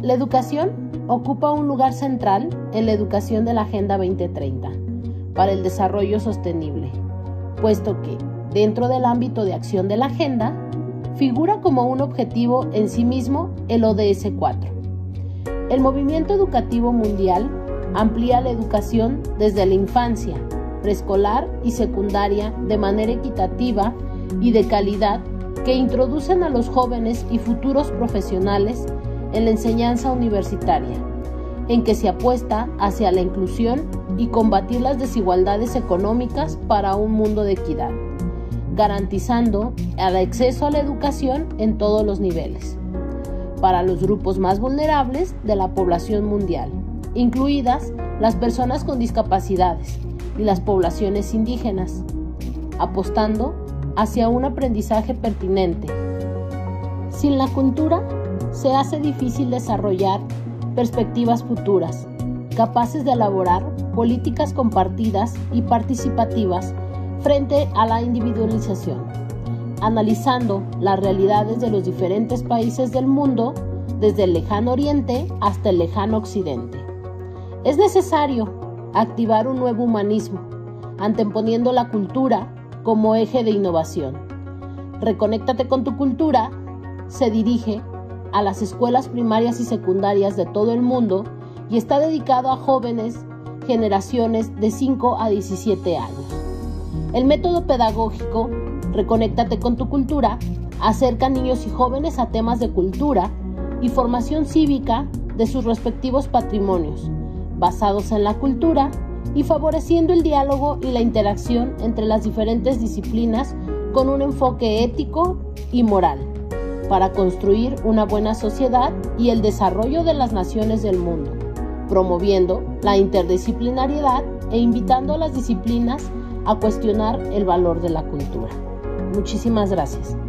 La educación ocupa un lugar central en la educación de la Agenda 2030 para el desarrollo sostenible, puesto que, dentro del ámbito de acción de la agenda, figura como un objetivo en sí mismo el ODS 4. El movimiento educativo mundial amplía la educación desde la infancia, preescolar y secundaria de manera equitativa y de calidad que introducen a los jóvenes y futuros profesionales en la enseñanza universitaria, en que se apuesta hacia la inclusión y combatir las desigualdades económicas para un mundo de equidad, garantizando el acceso a la educación en todos los niveles, para los grupos más vulnerables de la población mundial, incluidas las personas con discapacidades y las poblaciones indígenas, apostando hacia un aprendizaje pertinente. Sin la cultura, se hace difícil desarrollar perspectivas futuras, capaces de elaborar políticas compartidas y participativas frente a la individualización, analizando las realidades de los diferentes países del mundo, desde el lejano oriente hasta el lejano occidente. Es necesario activar un nuevo humanismo, anteponiendo la cultura como eje de innovación. Reconéctate con tu cultura se dirige a las escuelas primarias y secundarias de todo el mundo y está dedicado a jóvenes generaciones de 5 a 17 años. El método pedagógico Reconéctate con tu cultura acerca a niños y jóvenes a temas de cultura y formación cívica de sus respectivos patrimonios, basados en la cultura y favoreciendo el diálogo y la interacción entre las diferentes disciplinas con un enfoque ético y moral, para construir una buena sociedad y el desarrollo de las naciones del mundo, promoviendo la interdisciplinariedad e invitando a las disciplinas a cuestionar el valor de la cultura. Muchísimas gracias.